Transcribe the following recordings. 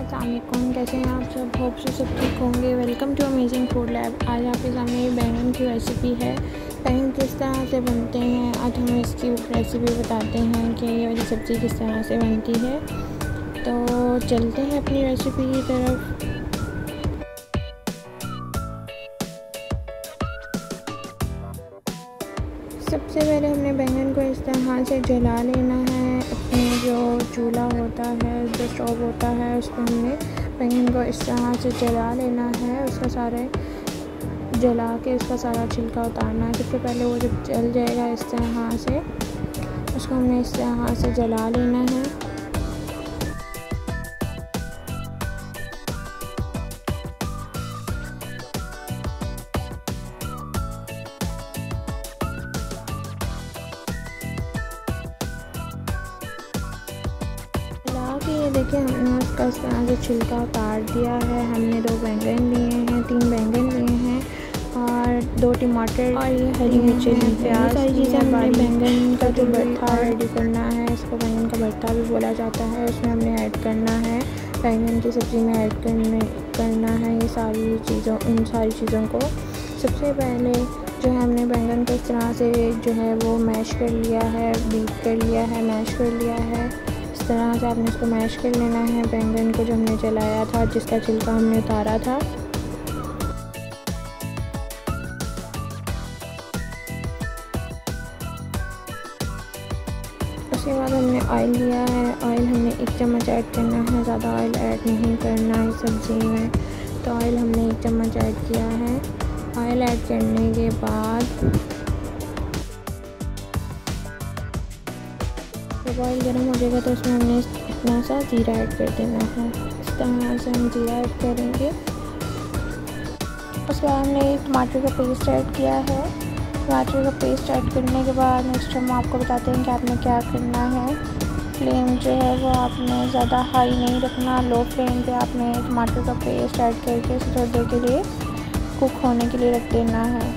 अस्सलामुअलैकुम, कैसे हैं आप सब? होप से सब ठीक होंगे। Welcome to amazing food lab. आज आपके सामने ये बैंगन की रेसिपी है। बैंगन किस तरह से बनते हैं आज हम इसकी रेसिपी बताते हैं कि ये वाली सब्ज़ी किस तरह से बनती है। तो चलते हैं अपनी रेसिपी की तरफ। सबसे पहले हमने बैंगन को इस तरह से जला लेना है। अपने जो चूल्हा होता है, जो स्टोव होता है, उसको हमने बैंगन को इस तरह से जला लेना है। उसका सारे जला के उसका सारा छिलका उतारना है। सबसे पहले वो जब जल जाएगा इस तरह से, उसको हमने इस तरह से जला लेना है। ये देखिए हमने उसका इस तरह से छिलका उतार दिया है। हमने 2 बैंगन लिए हैं, 3 बैंगन लिए हैं और 2 टमाटर और ये हरी मिर्ची ली, प्याज। सारी चीज़ें हमने बैंगन का जो भरता रेडी करना है, इसको बैंगन का भरता भी बोला जाता है। उसमें हमने ऐड करना है, बैंगन की सब्ज़ी में ऐड करना है ये सारी चीज़ों, इन सारी चीज़ों को। सबसे पहले जो है हमने बैंगन को इस तरह से जो है वो मैश कर लिया है, बीट कर लिया है, मैश कर लिया है। इस तरह से आपने इसको मैश कर लेना है बैंगन को जो हमने जलाया था, जिसका छिलका हमने उतारा था। उसके बाद हमने ऑयल लिया है। ऑयल हमने 1 चम्मच ऐड करना है, ज़्यादा ऑयल ऐड नहीं करना है सब्ज़ी में। तो ऑयल हमने 1 चम्मच ऐड किया है। ऑयल ऐड करने के बाद जब ऑयल गर्म हो जाएगा तो उसमें हमने इतना सा जीरा ऐड कर देना है। इस तरह से हम जीरा ऐड करेंगे। उसके बाद हमने टमाटर का पेस्ट ऐड किया है। टमाटर का पेस्ट ऐड करने के बाद नेक्स्ट हम आपको बताते हैं कि आपने क्या करना है। फ्लेम जो है वो आपने ज़्यादा हाई नहीं रखना, लो फ्लेम पे आपने टमाटर का पेस्ट ऐड करके इसे थोड़ी देर के लिए कुक होने के लिए रख देना है।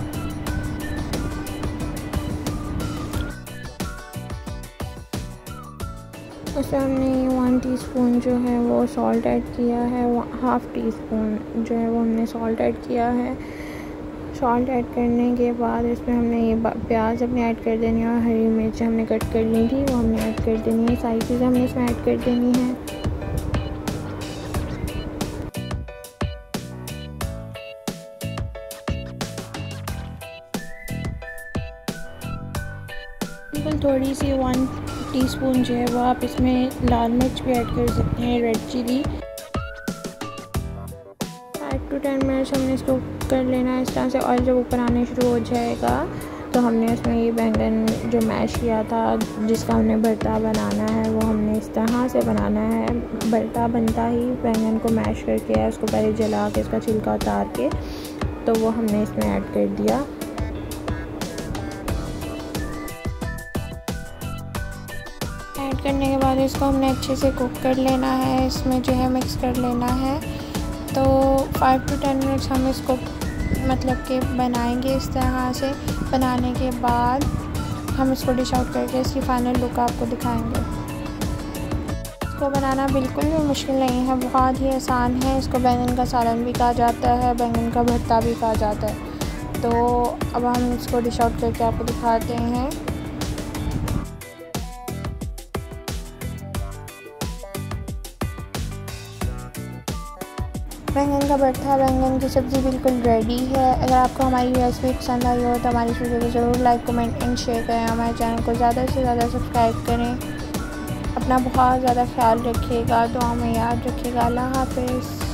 उसमें हमने 1 टीस्पून जो है वो सॉल्ट ऐड किया है, 1/2 टीस्पून जो है वो हमने सॉल्ट ऐड किया है। सॉल्ट ऐड करने के बाद इसमें हमने ये प्याज अपने ऐड कर देनी है और हरी मिर्च हमने कट कर ली थी वो हमने ऐड कर देनी है। सारी चीज़ें हमने इसमें ऐड कर देनी है। बिल्कुल थोड़ी सी 1 टीस्पून जो है वो आप इसमें लाल मिर्च भी ऐड कर सकते हैं, रेड चिली। 5 to 10 मिनट्स हमने इसको कर लेना है। इस तरह से ऑयल जब ऊपर आने शुरू हो जाएगा तो हमने उसमें ये बैंगन जो मैश किया था, जिसका हमने भरता बनाना है, वो हमने इस तरह से बनाना है। भरता बनता ही बैंगन को मैश करके है, उसको पहले जला के उसका छिलका उतार के तो वो हमने इसमें ऐड कर दिया। ऐड करने के बाद इसको हमने अच्छे से कुक कर लेना है, इसमें जो है मिक्स कर लेना है। तो 5 to 10 मिनट्स हम इसको मतलब कि बनाएंगे। इस तरह से बनाने के बाद हम इसको डिश आउट करके इसकी फाइनल लुक आपको दिखाएंगे। इसको बनाना बिल्कुल भी मुश्किल नहीं है, बहुत ही आसान है। इसको बैंगन का सालन भी कहा जाता है, बैंगन का भरता भी कहा जाता है। तो अब हम इसको डिश आउट करके आपको दिखाते हैं। बैंगन का भरता, बैंगन की सब्ज़ी बिल्कुल रेडी है। अगर आपको हमारी रेसिपी पसंद आई हो तो हमारी वीडियो को ज़रूर लाइक, कमेंट एंड शेयर करें। हमारे चैनल को ज़्यादा से ज़्यादा सब्सक्राइब करें। अपना बहुत ज़्यादा ख्याल रखिएगा, दुआ में याद रखिएगा। अल्लाह हाफ़िज़।